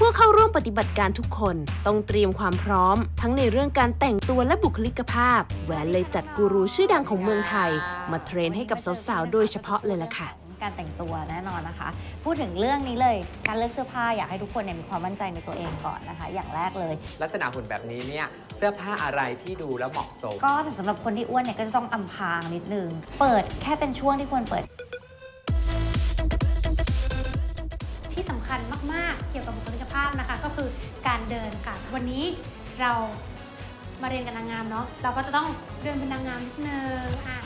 ผู้เข้าร่วมปฏิบัติการทุกคนต้องเตรียมความพร้อมทั้งในเรื่องการแต่งตัวและบุคลิกภาพแหวนเลยจัดกูรูชื่อดังของเมืองไทยมาเทรนให้กับสาวๆโดยเฉพาะเลยล่ะค่ะการแต่งตัวแน่นอนนะคะพูดถึงเรื่องนี้เลยการเลือกเสื้อผ้าอยากให้ทุกคนมีความมั่นใจในตัวเองก่อนนะคะอย่างแรกเลยลักษณะหุ่นแบบนี้เนี่ยเสื้อผ้าอะไรที่ดูแล้วเหมาะสมก็สำหรับคนที่อ้วนเนี่ยก็จะต้องอำพรางนิดนึงเปิดแค่เป็นช่วงที่ควรเปิดที่สำคัญมากๆเกี่ยวกับบุคลิกภาพนะคะก็คือการเดินค่ะวันนี้เรามาเรียนกับนางงามเนาะเราก็จะต้องเดินเป็นนางงามนิดนึง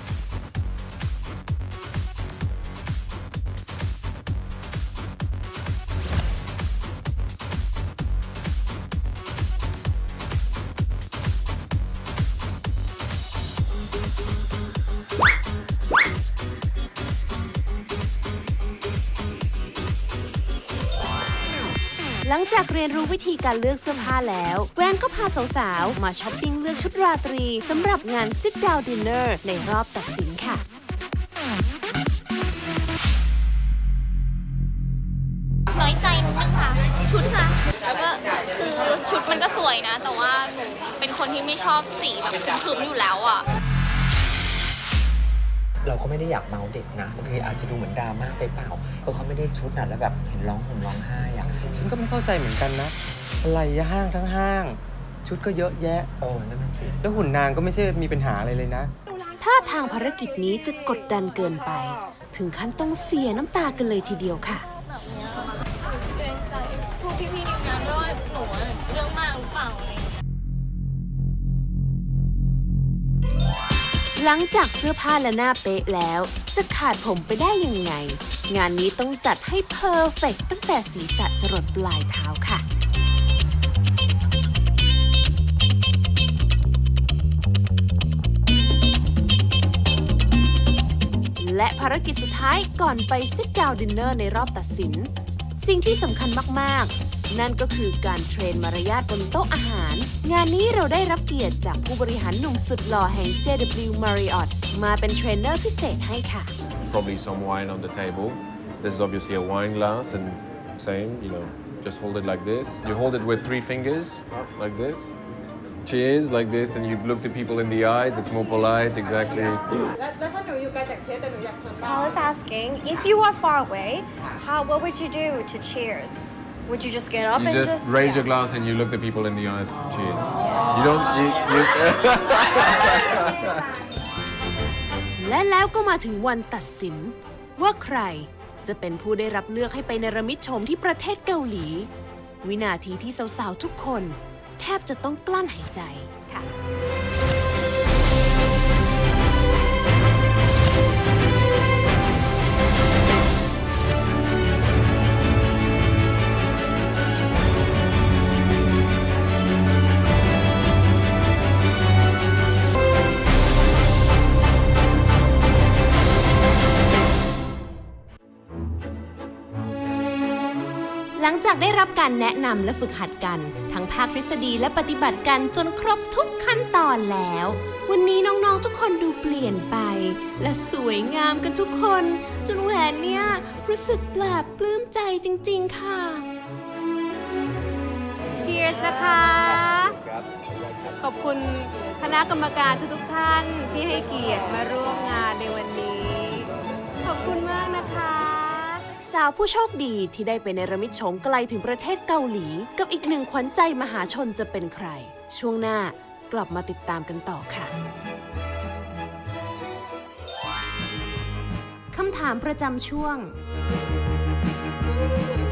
หลังจากเรียนรู้วิธีการเลือกเสื้อผ้าแล้วแวนก็พาสาวๆมาช้อปปิ้งเลือกชุดราตรีสำหรับงาน Sit Down Dinner ในรอบตัดสินค่ะน้อยใจนิดนึงค่ะชุดค่ะแล้วก็คือชุดมันก็สวยนะแต่ว่าหนูเป็นคนที่ไม่ชอบสีแบบคืมๆอยู่แล้วอ่ะเราก็ไม่ได้อยากเมาเด็กนะบางทีอาจจะดูเหมือนดราม่าไปเปล่าเพราะเขาไม่ได้ชุดนะแล้วแบบเห็นร้องห่มร้องไห้อะฉันก็ไม่เข้าใจเหมือนกันนะอะไรห้างทั้งห้างชุดก็เยอะแยะนั่นน่ะสิแล้วหุ่นนางก็ไม่ใช่มีปัญหาอะไรเลยนะถ้าทางภารกิจนี้จะกดดันเกินไปถึงขั้นต้องเสียน้ำตากันเลยทีเดียวค่ะเกรงใจพวกพี่ๆทีมงานด้วยหนูเรื่องมากหรือเปล่าหลังจากเสื้อผ้าและหน้าเป๊ะแล้วจะขาดผมไปได้ยังไงงานนี้ต้องจัดให้เพอร์เฟกต์ตั้งแต่ศีรษะจรดปลายเท้าค่ะและภารกิจสุดท้ายก่อนไป Sit Down Dinner ในรอบตัดสินสิ่งที่สำคัญมากๆนั่นก็คือการเทรนมารยาทบนโต๊ะอาหารงานนี้เราได้รับเกียรติจากผู้บริหารหนุ่มสุดหล่อแห่ง JW Marriott มาเป็นเทรนเนอร์พิเศษให้ค่ะ Probably some wine on the table. This is obviously a wine glass and same, just hold it like this. You hold it with 3 fingers, like this. Cheers, like this, and you look the people in the eyes. It's more polite, exactly. I was asking, if you are far away, what would you do to cheers? Would you just get up and just raise your glass and you look the people in the eyes. Cheers. You don't. และแล้วก็มาถึงวันตัดสินว่าใครจะเป็นผู้ได้รับเลือกให้ไปเนรมิตโฉมที่ประเทศเกาหลีวินาทีที่สาวๆทุกคนแทบจะต้องกลั้นหายใจค่ะหลังจากได้รับการแนะนำและฝึกหัดกันทั้งภาคทฤษฎีและปฏิบัติกันจนครบทุกขั้นตอนแล้ววันนี้น้องๆทุกคนดูเปลี่ยนไปและสวยงามกันทุกคนจนแหวนเนี่ยรู้สึกปลาบปลื้มใจจริงๆค่ะ Cheers นะคะขอบคุณคณะกรรมการทุกท่านที่ให้เกียรติมาร่วมงานในวันนี้ขอบคุณมากนะคะสาวผู้โชคดีที่ได้ไปเนรมิตโฉมไกลถึงประเทศเกาหลีกับอีกหนึ่งขวัญใจมหาชนจะเป็นใครช่วงหน้ากลับมาติดตามกันต่อค่ะคำถามประจำช่วง